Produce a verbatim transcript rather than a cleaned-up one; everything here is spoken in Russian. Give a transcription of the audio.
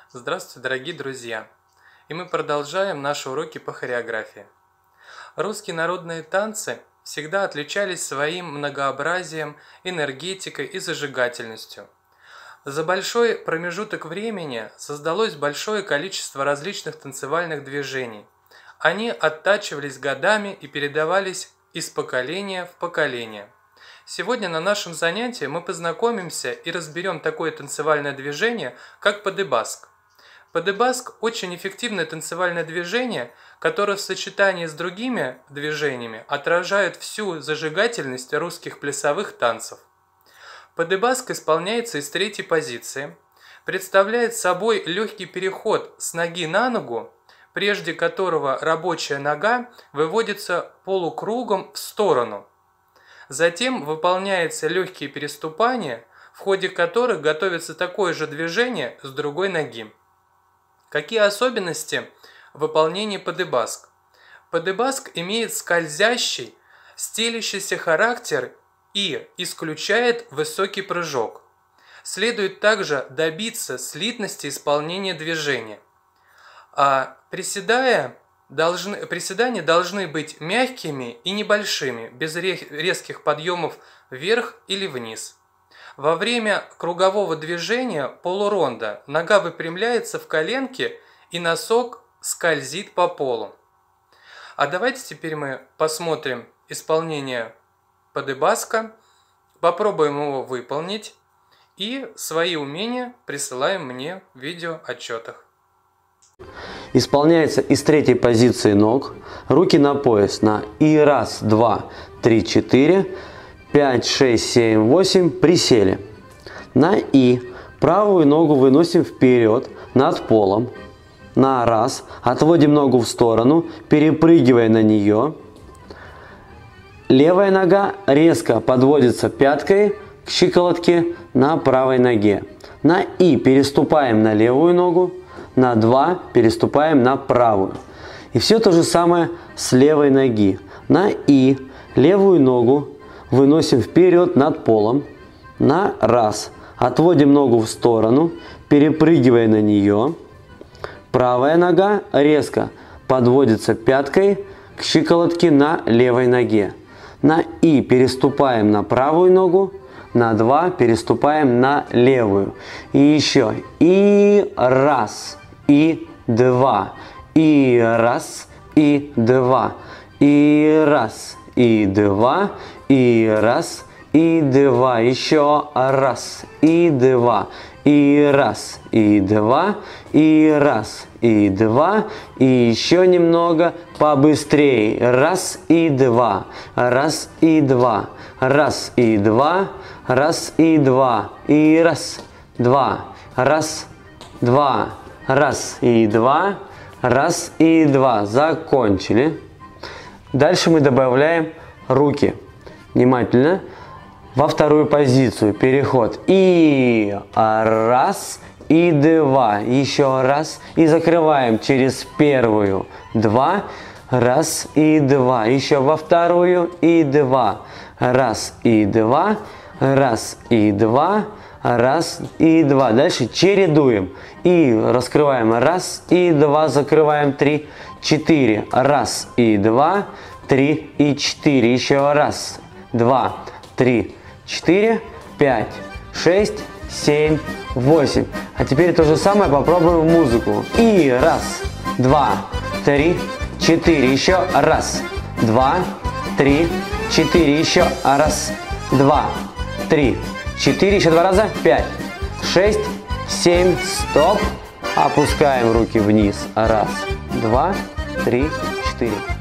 Здравствуйте, дорогие друзья! И мы продолжаем наши уроки по хореографии. Русские народные танцы всегда отличались своим многообразием, энергетикой и зажигательностью. За большой промежуток времени создалось большое количество различных танцевальных движений. Они оттачивались годами и передавались из поколения в поколение. Сегодня на нашем занятии мы познакомимся и разберем такое танцевальное движение, как падебаск. Падебаск – очень эффективное танцевальное движение, которое в сочетании с другими движениями отражает всю зажигательность русских плясовых танцев. Падебаск исполняется из третьей позиции, представляет собой легкий переход с ноги на ногу, прежде которого рабочая нога выводится полукругом в сторону. Затем выполняются легкие переступания, в ходе которых готовится такое же движение с другой ноги. Какие особенности выполнения падебаск? Падебаск имеет скользящий, стелящийся характер и исключает высокий прыжок. Следует также добиться слитности исполнения движения. А приседая, должны, приседания должны быть мягкими и небольшими, без резких подъемов вверх или вниз. Во время кругового движения полуронда нога выпрямляется в коленке и носок скользит по полу. А давайте теперь мы посмотрим исполнение падебаска, попробуем его выполнить и свои умения присылаем мне в видеоотчетах. Исполняется из третьей позиции ног, руки на пояс на и раз, два, три, четыре, пять, шесть, семь, восемь, присели. На и правую ногу выносим вперед над полом. На раз, отводим ногу в сторону, перепрыгивая на нее. Левая нога резко подводится пяткой к щиколотке на правой ноге. На и переступаем на левую ногу, на два переступаем на правую. И все то же самое с левой ноги. На и левую ногу выносим вперед над полом. На раз. Отводим ногу в сторону, перепрыгивая на нее. Правая нога резко подводится пяткой к щиколотке на левой ноге. На и переступаем на правую ногу. На два переступаем на левую. И еще. И раз. И два. И раз. И два. И раз. И два. И раз. И два. Еще раз. И два. И раз. И два. И раз. И два. И еще немного побыстрее. Раз и два. Раз и два. Раз и два. Раз и два. И раз. Два. Раз. Два. Раз и два. Раз и два. Закончили. Дальше мы добавляем руки. Внимательно. Во вторую позицию переход. И раз, и два. Еще раз. И закрываем через первую. Два. Раз и два. Еще во вторую. И два. Раз и два. Раз и два. Раз и два. Дальше чередуем. И раскрываем. Раз и два. Закрываем. Три. Четыре. Раз и два. Три и четыре. Еще раз. Два. Три. Четыре, пять, шесть, семь, восемь. А теперь то же самое попробуем музыку. И раз, два, три, четыре. Еще раз, два, три, четыре. Еще раз, два, три, четыре. Еще два раза. Пять, шесть, семь. Стоп. Опускаем руки вниз. Раз, два, три, четыре.